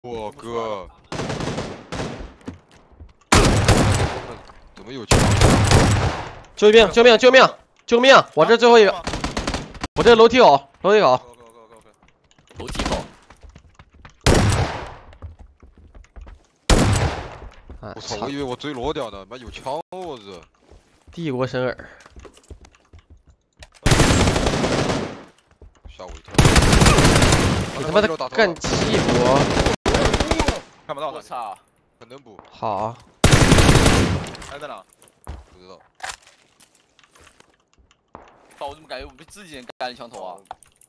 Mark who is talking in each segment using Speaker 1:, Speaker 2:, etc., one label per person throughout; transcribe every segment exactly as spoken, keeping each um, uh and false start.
Speaker 1: 我哥，怎么有枪？
Speaker 2: 救命！救命！救命！救命！我这最后一个，我这楼梯口，楼梯口，
Speaker 3: 楼梯口。
Speaker 2: 啊！
Speaker 1: 我操！我以为我坠落掉呢，妈有枪我这。
Speaker 2: 帝国神耳。
Speaker 1: 吓我一跳！
Speaker 2: 你他妈的干气我！
Speaker 4: 看不到，
Speaker 3: 我操！
Speaker 1: 很能补。
Speaker 2: 好。
Speaker 4: 还在哪？
Speaker 1: 不知道。
Speaker 3: 操！我怎么感觉我被自己人干了枪头啊？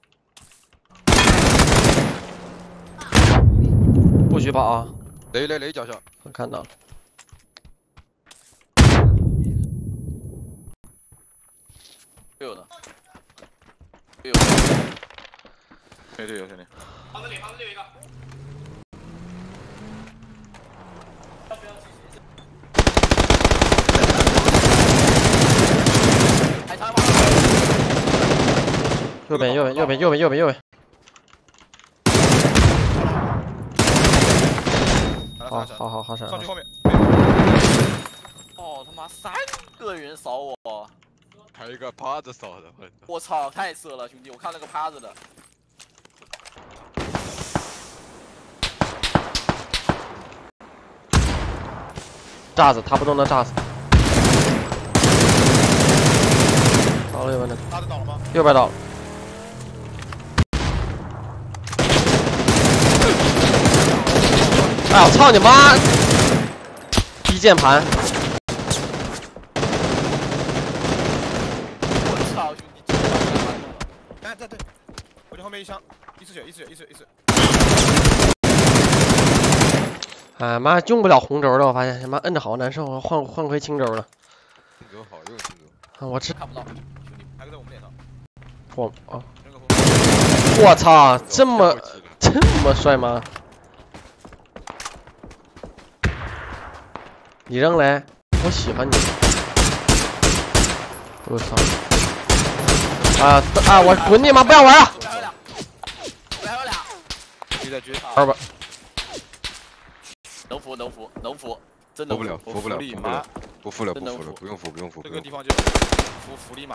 Speaker 2: 不许跑啊！
Speaker 1: 雷雷雷脚下。
Speaker 2: 我看到了。
Speaker 3: 队友呢？队友。
Speaker 4: 没队友，兄弟。
Speaker 3: 房子里，房子里有一个。还差吗？
Speaker 2: 右边，右边，右边，右边，右边，右边。好，好，好，好闪。
Speaker 4: 上去后面。
Speaker 3: 哦，他妈三个人扫我。
Speaker 1: 还有一个趴着扫的，
Speaker 3: 我操，太色了，兄弟！我看那个趴着的。
Speaker 2: 炸死他，不动能炸死。倒了右边的。
Speaker 4: 拉的倒了吗？
Speaker 2: 右边倒了。哎我操你妈！低键盘。
Speaker 3: 我操，兄弟！
Speaker 4: 哎，对对，我这后面一枪，一次血，一次血，一次一次。
Speaker 2: 哎妈，用不了红轴了，我发现他妈摁着好难受，我换换回青轴了。
Speaker 1: 青轴好用，青轴。
Speaker 2: 我吃
Speaker 3: 看不到，兄弟，
Speaker 4: 还在我们脸上。
Speaker 2: 我啊！我操，这么这么帅吗？你扔嘞，我喜欢你。我操！啊啊！我滚你妈！不要玩了！
Speaker 3: 我还有俩，
Speaker 4: 你在狙
Speaker 2: 二吧。
Speaker 3: 能扶能扶能扶，真
Speaker 1: 扶不了，扶不了，扶不了，不扶了，不扶了，不用扶，不用扶。
Speaker 4: 这个地方就扶福利马。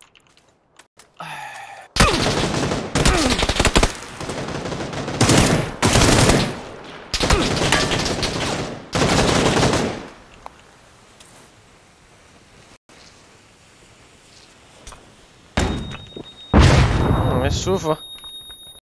Speaker 4: 唉。
Speaker 2: 嗯，舒服。